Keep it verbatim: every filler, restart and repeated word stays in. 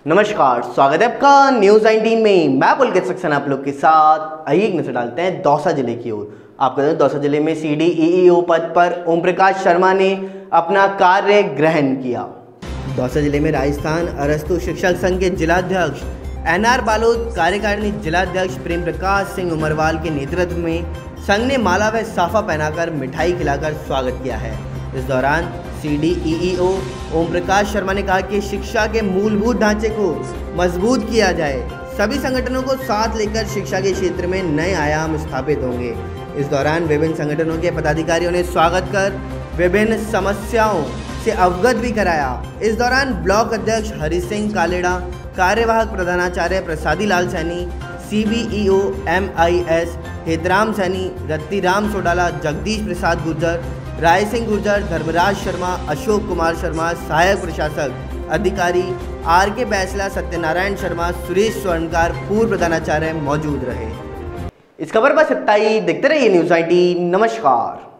नमस्कार, स्वागत है आपका न्यूज नाइनटीन में। मैं पुलकित सक्सेना आप लोग के साथ। आइए एक नजर डालते हैं दौसा जिले की ओर। आपको बता दें दौसा जिले में सी डी ई ई ओ पद पर ओम प्रकाश शर्मा ने अपना कार्य ग्रहण किया। दौसा जिले में राजस्थान अरस्तु शिक्षक संघ के जिलाध्यक्ष एन आर बालोद, कार्यकारिणी जिलाध्यक्ष प्रेम प्रकाश सिंह उमरवाल के नेतृत्व में संघ ने माला व साफा पहनाकर मिठाई खिलाकर स्वागत किया है। इस दौरान सी डी ई ई ओ ओम प्रकाश शर्मा ने कहा कि शिक्षा के मूलभूत ढांचे को मजबूत किया जाए। सभी संगठनों को साथ लेकर शिक्षा के क्षेत्र में नए आयाम स्थापित होंगे। इस दौरान विभिन्न संगठनों के पदाधिकारियों ने स्वागत कर विभिन्न समस्याओं से अवगत भी कराया। इस दौरान ब्लॉक अध्यक्ष हरि सिंह कालेड़ा, कार्यवाहक प्रधानाचार्य Prasadi Lal Saini, C B E O M I S Hetram Saini, Rattiram Sodala, Jagdish Prasad Gurjar, Rai Singh Gurjar, Dharmraj Sharma, Ashok Kumar Sharma, सहायक प्रशासक अधिकारी आर के बैसला, सत्यनारायण शर्मा, सुरेश स्वर्णकार, पूर्व प्रधानाचार्य मौजूद रहे। इस खबर पर सत्ताई देखते रहिए न्यूज नाइनटीन। नमस्कार।